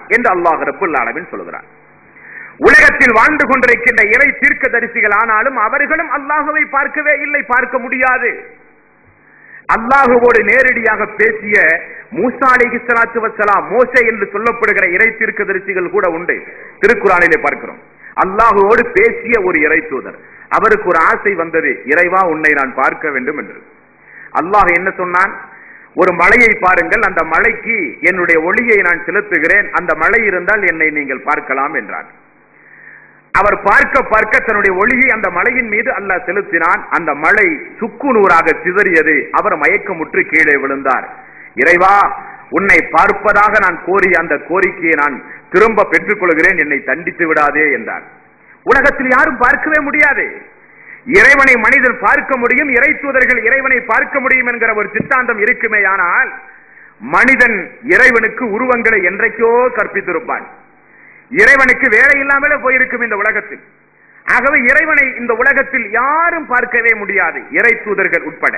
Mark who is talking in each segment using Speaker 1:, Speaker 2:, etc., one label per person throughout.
Speaker 1: என்று அல்லாஹ் ரப்புல் ஆலமீன் சொல்கிறார். உலகத்தில் வாழ்ந்து கொண்டிருக்கின்ற இறை தீர்க்கதரிசிகள் ஆனாலும் அவர்களும் அல்லாஹுவை பார்க்கவே இல்லை, பார்க்க முடியாது. அல்லாஹுவோடு நேரடியாக பேசிய மூசா அலைஹிஸ்ஸலாத்து வஸ்ஸலாம், மோசே என்று சொல்லப்படுகிற இறை தீர்க்கதரிசிகள் கூட உண்டு. திருக்குர்ஆனிலே பார்க்கிறோம். அல்லாஹுவோடு பேசிய ஒரு இறை தூதர், அவருக்கு ஒரு ஆசை வந்தது, இறைவா உன்னை நான் பார்க்க வேண்டும் என்று. அல்லாஹ் என்ன சொன்னான்? ஒரு மலையை பாருங்கள், அந்த மலைக்கு என்னுடைய ஒளியை நான் செலுத்துகிறேன், அந்த மலை இருந்தால் என்னை நீங்கள் பார்க்கலாம் என்றார். அவர் பார்க்க பார்க்க தன்னுடைய ஒளியை அந்த மலையின் மீது அல்லாஹ் செலுத்தினான். அந்த மலை சுக்குநூறாக சிதறியது. அவர் மயக்கமுற்று கீழே விழுந்தார். இறைவா உன்னை பார்ப்பதாக நான் கோரிய அந்த கோரிக்கையை நான் திரும்ப பெற்றுக் கொள்கிறேன், என்னை தண்டித்து விடாதே என்றார். உலகத்தில் யாரும் பார்க்கவே முடியாது. இறைவனை மனிதன் பார்க்க முடியும், இறை தூதர்கள் இறைவனை பார்க்க முடியும் என்கிற ஒரு சித்தாந்தம் இருக்குமே. ஆனால் மனிதன் இறைவனுக்கு உருவங்களை என்றைக்கோ கற்பித்திருப்பான். இறைவனுக்கு வேலை இல்லாமலே போயிருக்கும் இந்த உலகத்தில். ஆகவே இறைவனை இந்த உலகத்தில் யாரும் பார்க்கவே முடியாது, இறை தூதர்கள் உட்பட.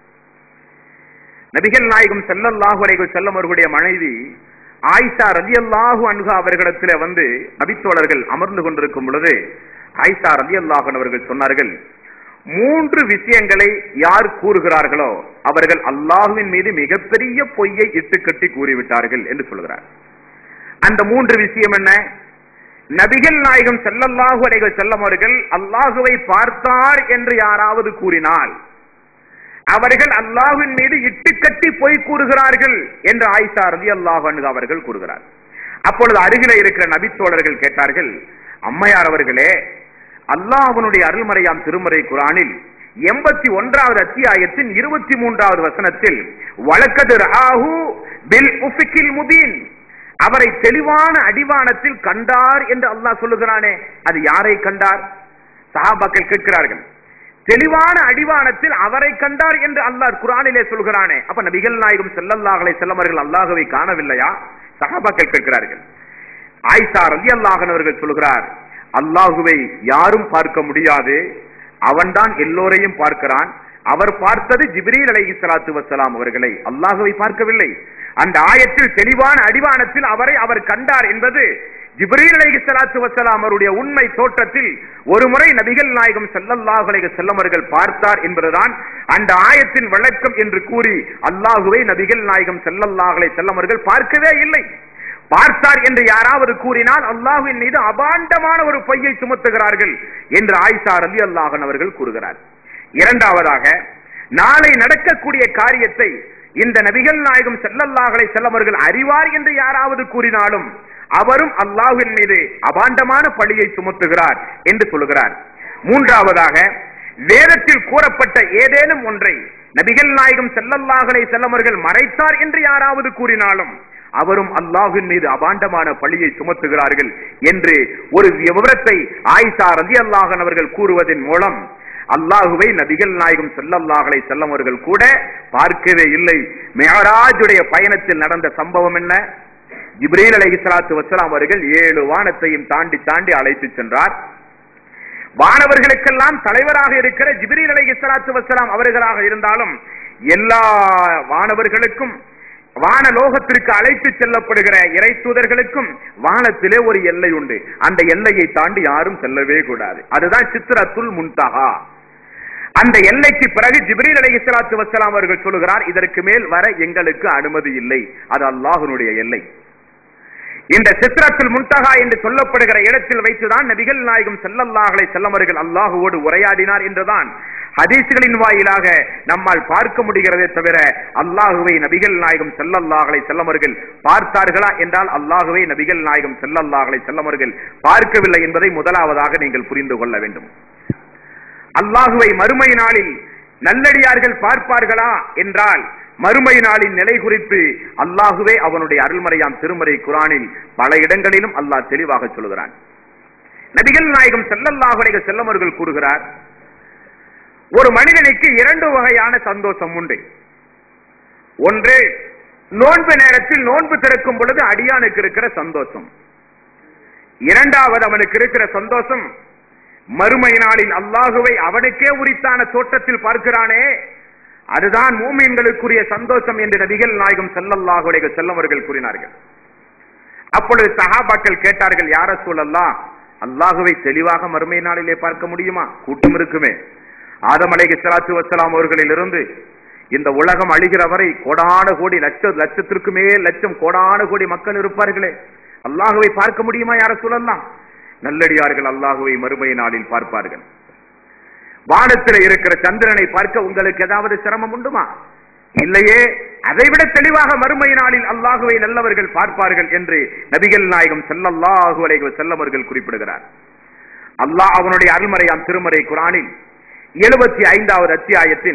Speaker 1: நபிகள் நாயகம் ஸல்லல்லாஹு அலைஹி வஸல்லம் அவர்களுடைய மனைவி ஆயிஷா ரலியல்லாஹு அன்ஹா அவர்களிடத்தில் வந்து நபித்தோழர்கள் அமர்ந்து கொண்டிருக்கும் பொழுது ஆயிஷா ரலியல்லாஹு அன்ஹா அவர்கள் சொன்னார்கள், 3 விஷயங்களை யார் கூறுகிறார்களோ அவர்கள் அல்லாஹ்வின் மீது மிகப்பெரிய பொய்யை இட்டுக்கட்டி கூறிவிட்டார்கள் என்று சொல்கிறார். அந்த 3 விஷயம் என்ன? நபிகள் நாயகம் ஸல்லல்லாஹு அலைஹி வஸல்லம் அவர்கள் அல்லாஹுவை பார்த்தார் என்று யாராவது கூறினால் அவர்கள் அல்லாஹ்வின் மீது இட்டுக்கட்டி பொய் கூறுகிறார்கள் என்று ஆயிஷா ரலியல்லாஹு அன்ஹா அவர்கள் கூறுகிறார். அப்பொழுது அருகிலே இருக்கிற நபித்தோழர்கள் கேட்டார்கள், அம்மையார் அவர்களே, அல்லாஹ்வுடைய அருள்மறையாம் திருமறை குர்ஆனில் 81வது அத்தியாயத்தின் 23வது வசனத்தில் வலக்கத் ரஆஹு பில் உஃபிகில் முபீன், அவரை தெளிவான அடிவானத்தில் கண்டார் என்று அல்லாஹ் சொல்லுகிறானே, அது யாரை கண்டார்? சஹாபாக்கள் கேட்கிறார்கள். தெளிவான அடிவானத்தில் அவரை கண்டார் என்று அல்லாஹ் குர்ஆனிலே சொல்கிறானே, அப்ப நபிகள் நாயகம் ஸல்லல்லாஹு அலைஹி வஸல்லம் அவர்கள் அல்லாஹ்வை காணவில்லையா? சஹாபாக்கள் கேட்கிறார்கள். ஆயிஷா ரலியல்லாஹு அன்ஹா அவர்கள் சொல்கிறார், அல்லாஹுவை யாரும் பார்க்க முடியாது, அவன்தான் எல்லோரையும் பார்க்கிறான். அவர் பார்த்தது ஜிப்ரீல் அலைஹிஸ்ஸலாத்து வஸ்ஸலாம் அவர்களை, அல்லாஹுவை பார்க்கவில்லை. அந்த ஆயத்தில் தெளிவான அடிவானத்தில் அவரை அவர் கண்டார் என்பது ஜிப்ரீல் அலைஹிஸ்ஸலாத்து வஸ்ஸலாம் அவருடைய உண்மை தோற்றத்தில் ஒரு முறை நபிகள் நாயகம் ஸல்லல்லாஹு அலைஹி வஸல்லம் அவர்கள் பார்த்தார் என்பதுதான் அந்த ஆயத்தின் விளக்கம் என்று கூறி அல்லாஹுவை நபிகள் நாயகம் ஸல்லல்லாஹு அலைஹி வஸல்லம் அவர்கள் பார்க்கவே இல்லை. பார்த்தார் என்று யாராவது கூறினால் அல்லாஹ்வின் மீது அபாண்டமான ஒரு பொய்யை சுமத்துகிறார்கள் என்று ஆயிஷா ரலியல்லாஹு அன்ஹா அவர்கள் கூறுகிறார். இரண்டாவதாக, நாளை நடக்கக்கூடிய காரியத்தை இந்த நபிகள் நாயகம் ஸல்லல்லாஹு அலைஹி வஸல்லம் அவர்கள் அறிவார் என்று யாராவது கூறினாலும் அவரும் அல்லாஹ்வின் மீது அபாண்டமான பழியை சுமத்துகிறார் என்று சொல்கிறார். மூன்றாவதாக, வேதத்தில் கூறப்பட்ட ஏதேனும் ஒன்றை நபிகள் நாயகம் ஸல்லல்லாஹு அலைஹி வஸல்லம் அவர்கள் மறைத்தார் என்று யாராவது கூறினாலும் அவரும் அல்லாஹ்வின் மீது அபாண்டமான பழியை சுமத்துகிறார்கள் என்று ஒரு விவரத்தை ஆயிஷா ரலியல்லாஹு அன்ஹா அவர்கள் கூறுவதன் மூலம் அல்லாஹுவை நபிகள் நாயகம் ஸல்லல்லாஹு அலைஹி வஸல்லம் அவர்கள் கூட பார்க்கவே இல்லை. மிஅராஜுடைய பயணத்தில் நடந்த சம்பவம் என்ன? ஜிப்ரீல் அலைஹிஸ்ஸலாத்து வஸ்ஸலாம் அவர்கள் 7 வானத்தையும் தாண்டி தாண்டி அழைத்து சென்றார். வானவர்களுக்கெல்லாம் தலைவராக இருக்கிற ஜிப்ரீல் அலைஹிஸ்ஸலாத்து வஸ்ஸலாம் அவர்களாக இருந்தாலும் எல்லா வானவர்களுக்கும் வானலோகத்திற்கு அழைத்து செல்லப்படுகிற இறை தூதர்களுக்கும் வானத்திலே ஒரு எல்லை உண்டு. அந்த எல்லையை தாண்டி யாரும் செல்லவே கூடாது. அதுதான் சித்ரத்துல் முன்தஹா. அந்த எல்லைக்கு பிறகு ஜிப்ரீல் அலைஹிஸ்ஸலாத்து வஸ்ஸலாம் அவர்கள் சொல்கிறார், இதற்கு மேல் வர எங்களுக்கு அனுமதி இல்லை. அது அல்லாஹ்வுடைய எல்லை. இந்த சித்ரத்துல் முன்தஹா என்று சொல்லப்படுகிற இடத்தில் வைத்துதான் நபிகள் நாயகம் ஸல்லல்லாஹு அலைஹி வஸல்லம் அவர்கள் அல்லாஹ்வோடு உரையாடினார் என்றுதான் ஹதீஸ்களின் வாயிலாக நம்மால் பார்க்க முடிகிறதே தவிர அல்லாஹுவை நபிகள் நாயகம் ஸல்லல்லாஹு அலைஹி வஸல்லம் அவர்கள் பார்த்தார்களா என்றால் அல்லாஹுவை நபிகள் நாயகம் ஸல்லல்லாஹு அலைஹி வஸல்லம் அவர்கள் பார்க்கவில்லை என்பதை முதலாவதாக நீங்கள் புரிந்து கொள்ள வேண்டும். அல்லாஹுவை மறுமை நாளில் நல்லடியார்கள் பார்ப்பார்களா என்றால் மறுமை நாளின் நிலை குறித்து அல்லாஹுவே அவனுடைய அருள்மறையாம் திருமறை குர்ஆனில் பல இடங்களிலும் அல்லாஹ் தெளிவாக சொல்கிறான். நபிகள் நாயகம் ஸல்லல்லாஹு அலைஹி வஸல்லம் அவர்கள் கூறுகிறார், ஒரு மனிதனுக்கு 2 வகையான சந்தோஷம் உண்டு. ஒன்று, நோன்பு நேரத்தில் நோன்பு திறக்கும் பொழுது அடியானுக்கு இருக்கிற சந்தோஷம். இரண்டாவது, அவனுக்கு இருக்கிற சந்தோஷம் மறுமை நாளில் அல்லாஹுவை அவனுக்கே உரித்தான தோற்றத்தில் பார்க்கிறானே, அதுதான் மூமின்களுக்குரிய சந்தோஷம் என்று நபிகள் நாயகம் ஸல்லல்லாஹு அலைஹி வஸல்லம் அவர்கள் கூறினார்கள். அப்பொழுது சஹாபாக்கள் கேட்டார்கள், யா ரசூலல்லாஹ், அல்லாஹுவை தெளிவாக மறுமை நாளிலே பார்க்க முடியுமா? கூட்டம் இருக்குமே. ஆதம் அலைஹிஸ்ஸலாத்து வஸ்ஸலாம் அவர்களிலிருந்து இந்த உலகம் அழிகிற வரை கோடான கோடி லட்சத்திற்கு மேல் லட்சம் கோடான கோடி மக்கள் இருப்பார்களே, அல்லாஹுவை பார்க்க முடியுமா யா ரசூலல்லாஹ்? நல்லடியார்கள் அல்லாஹுவை மறுமை நாளில் பார்ப்பார்கள். வானத்தில் இருக்கிற சந்திரனை பார்க்க உங்களுக்கு ஏதாவது சிரமம் உண்டுமா? இல்லையே. அதைவிட தெளிவாக மறுமை நாளில் அல்லாஹுவை நல்லவர்கள் பார்ப்பார்கள் என்று நபிகள் நாயகம் ஸல்லல்லாஹு அலைஹி வஸல்லம் அவர்கள் குறிப்பிடுகிறார். அல்லாஹ் அவனுடைய அருள்மறையாம் திருமறை குர்ஆனில் 75வது அத்தியாயத்தின்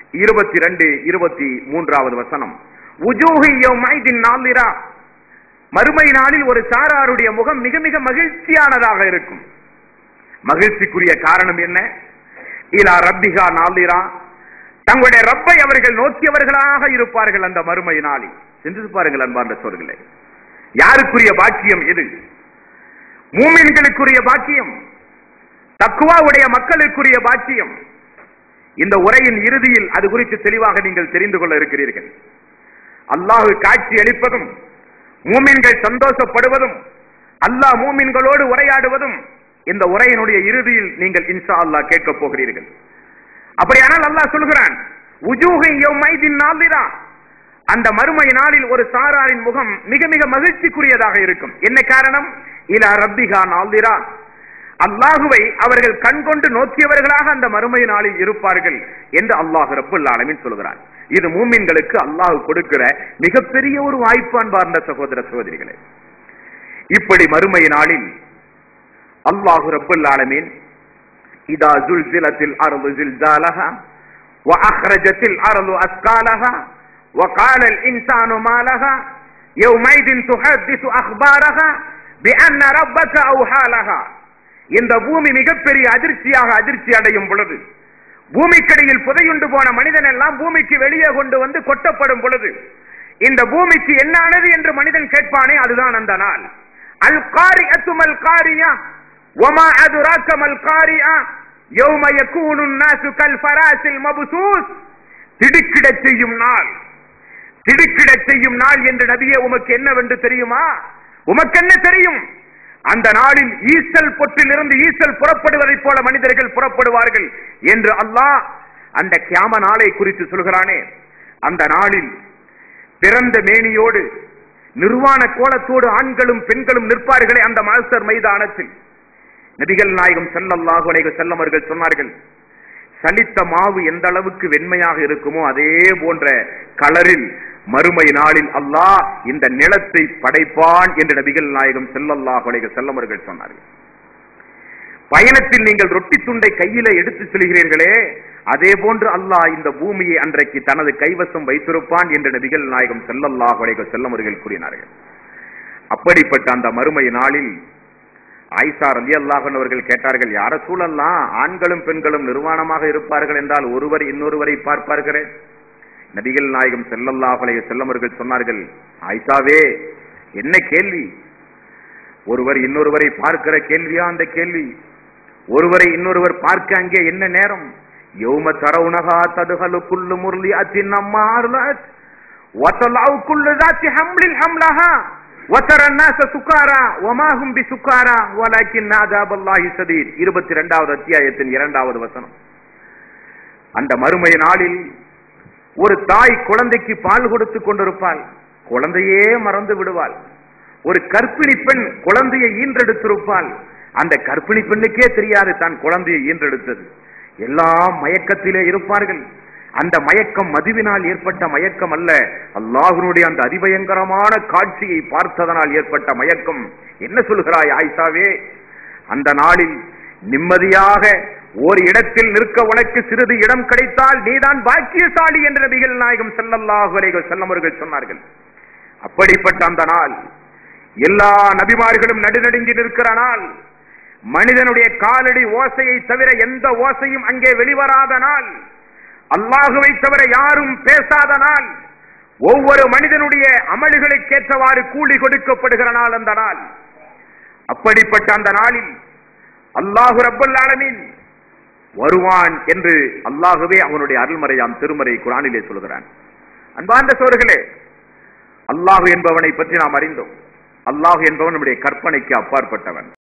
Speaker 1: 22, 23வது வசனம், உஜூஹு யௌமைதின் நாலிரா, மறுமை நாளில் ஒரு சாராருடைய முகம் மிக மிக மகிழ்ச்சியானதாக இருக்கும். மகிழ்ச்சிக்குரிய காரணம் என்ன? இலா ரப்பிஹா நாலிரா, தங்களுடைய ரப்பை அவர்கள் நோக்கியவர்களாக இருப்பார்கள் அந்த மறுமை நாளில். சிந்தித்து பாருங்கள் அன்பார்ந்த சோர்களே, யாருக்குரிய பாக்கியம் இது? மூமின்களுக்குரிய பாக்கியம், தக்வாவுடைய மக்களுக்குரிய பாக்கியம். இந்த உரையின் இறுதியில் அது குறித்து தெளிவாக நீங்கள் தெரிந்து கொள்ள இருக்கிறீர்கள். அல்லாஹ் காட்சி அளிப்பதும், மூமின்கள் சந்தோஷப்படுவதும், அல்லாஹ் மூமின்களோடு உரையாடுவதும் இந்த உரையினுடைய இறுதியில் நீங்கள் இன்ஷா அல்லாஹ் கேட்க போகிறீர்கள். அப்படியானால் அல்லாஹ் சொல்கிறான், உஜூஹு யௌமைதின் நாலிரா, அந்த மறுமை நாளில் ஒரு சாராரின் முகம் மிக மிக மகிழ்ச்சிக்குரியதாக இருக்கும். என்ன காரணம்? இலா ரப்பிஹா நாலிரா, அல்லாஹுவை அவர்கள் கண்கொண்டு நோக்கியவர்களாக அந்த மறுமை நாளில் இருப்பார்கள் என்று அல்லாஹ் ரப்புல் ஆலமீன் சொல்கிறார். இது மூமின்களுக்கு அல்லாஹ் கொடுக்கிற மிகப்பெரிய ஒரு வாய்ப்பு அன்பார்ந்த சகோதர சகோதரிகளே. இப்படி மறுமை நாளில் அல்லாஹ் ரப்புல் ஆலமீன் இதா ஜுல்சிலத்தில் அர்து ஜில்சாலஹா வ அக்ரஜத்தில் அர்து அஸ்காலஹா வ காலல் இன்சானு மாலஹா யௌமைதின் துஹத்திசு அக்பாரஹா பிஅன்ன ரப்பக அவ்ஹாலஹா, இந்த பூமி மிகப்பெரிய அதிர்ச்சி அடையும் பொழுது, பூமிக்கடியில் புதையுண்டு போன மனிதன் எல்லாம் பூமிக்கு வெளியே கொண்டு வந்து கொட்டப்படும் பொழுது, இந்த பூமிக்கு என்னானது என்று மனிதன் கேட்பானே, அதுதான் அந்த நாள். அல் காரிஅத்து மல் காரியா வமா அதுராக மல் காரியா யௌம யகூனு الناس கல்ஃபராஸில் மப்சூஸ், திடுக்கிடச் செய்யும் நாள், திடுக்கிடச் செய்யும் நாள் என்று நபியே உமக்கு என்னவென்று தெரியுமா? உமக்கு என்ன தெரியும்? அந்த நாளில் ஈசல் பொற்றிலிருந்து ஈசல் புறப்படுவதைப் போல மனிதர்கள் புறப்படுவார்கள் என்று அல்லாஹ் அந்த கியாம நாளை குறித்து சொல்கிறானே. அந்த நாளில் பிறந்த மேனியோடு நிர்வாண கோலத்தோடு ஆண்களும் பெண்களும் நிற்பார்களே அந்த மஹ்ஷர் மைதானத்தில். நபிகள் நாயகம் ஸல்லல்லாஹு அலைஹி வஸல்லம் அவர்கள் சொன்னார்கள், சலித்த மாவு எந்த அளவுக்கு வெண்மையாக இருக்குமோ அதே போன்ற கலரில் மறுமை நாளில் அல்லாஹ் இந்த நிலத்தை படைப்பான் என்று நபிகள் நாயகம் ஸல்லல்லாஹு அலைஹி வஸல்லம் அவர்கள் சொன்னார்கள். பயணத்தில் நீங்கள் ரொட்டி துண்டை கையில எடுத்து செல்கிறீர்களே, அதே போன்று அல்லாஹ் இந்த பூமியை அன்றைக்கு தனது கைவசம் வைத்திருப்பான் என்று நபிகள் நாயகம் ஸல்லல்லாஹு அலைஹி வஸல்லம் அவர்கள் கூறினார்கள். அப்படிப்பட்ட அந்த மறுமை நாளில் ஆயிஷா ரலியல்லாஹு அன்ஹா அவர்கள் கேட்டார்கள், யா ரசூலல்லாஹ், ஆண்களும் பெண்களும் நிர்வாணமாக இருப்பார்கள் என்றால் ஒருவர் இன்னொருவரை பார்ப்பார்களே? நபிகள் நாயகம் ஸல்லல்லாஹு அலைஹி வஸல்லம் அவர்கள் சொன்னார்கள், ஆயிஷாவே, என்ன கேள்வி? ஒருவர் இன்னொருவரை பார்க்கிற கேள்வியா அந்த கேள்வி? ஒருவரை இன்னொருவர் பார்க்க அங்கே என்ன நேரம்? யௌம தரவுனஹா ததுஹலு குல்லு முர்லிஅத்தின் அம்மா அர்லத் வதலஉ குல்லு ذات حمل حملها وترى الناس سكارى وما هم بسكارى ولكن عذاب الله شديد. 22வது அத்தியாயத்தின் 2வது வசனம். அந்த மறுமை நாளில் ஒரு தாய் குழந்தைக்கு பால் கொடுத்து கொண்டிருப்பாள், குழந்தையே மறந்து விடுவாள். ஒரு கர்ப்பிணி பெண் குழந்தையை ஈன்றெடுத்திருப்பாள், அந்த கர்ப்பிணி பெண்ணுக்கே தெரியாது தான் குழந்தையை ஈன்றெடுத்தது. எல்லாம் மயக்கத்திலே இருப்பார்கள். அந்த மயக்கம் மதுவினால் ஏற்பட்ட மயக்கம் அல்ல, அல்லாஹ்வுடைய அந்த அதிபயங்கரமான காட்சியை பார்த்ததனால் ஏற்பட்ட மயக்கம். என்ன சொல்கிறாய் ஆயிஷாவே? அந்த நாளில் நிம்மதியாக ஒரு இடத்தில் நிற்க உனக்கு சிறிது இடம் கிடைத்தால் நீதான் பாக்கியசாலி என்று நபிகள் நாயகம் ஸல்லல்லாஹு அலைஹி வஸல்லம் அவர்கள் சொன்னார்கள். அப்படிப்பட்ட அந்த நாள், எல்லா நபிமார்களும் நடுநடுங்கி நிற்கிற நாள், மனிதனுடைய காலடி ஓசையை தவிர எந்த ஓசையும் அங்கே வெளிவராத நாள், அல்லாஹுவை தவிர யாரும் பேசாத நாள், ஒவ்வொரு மனிதனுடைய அமல்களுக்கேற்றவாறு கூலி கொடுக்கப்படுகிற நாள் அந்த நாள். அப்படிப்பட்ட அந்த நாளில் அல்லாஹு ரப்பல் ஆலமீன் வருவான் என்று அல்லாஹுவே அவனுடைய அருள்மறையாம் திருமறை குர்ஆனிலே சொல்கிறான். அன்பார்ந்த சகோதரர்களே, அல்லாஹ் என்பவனை பற்றி நாம் அறிந்தோம். அல்லாஹ் என்பவன் நம்முடைய கற்பனைக்கு அப்பாற்பட்டவன்.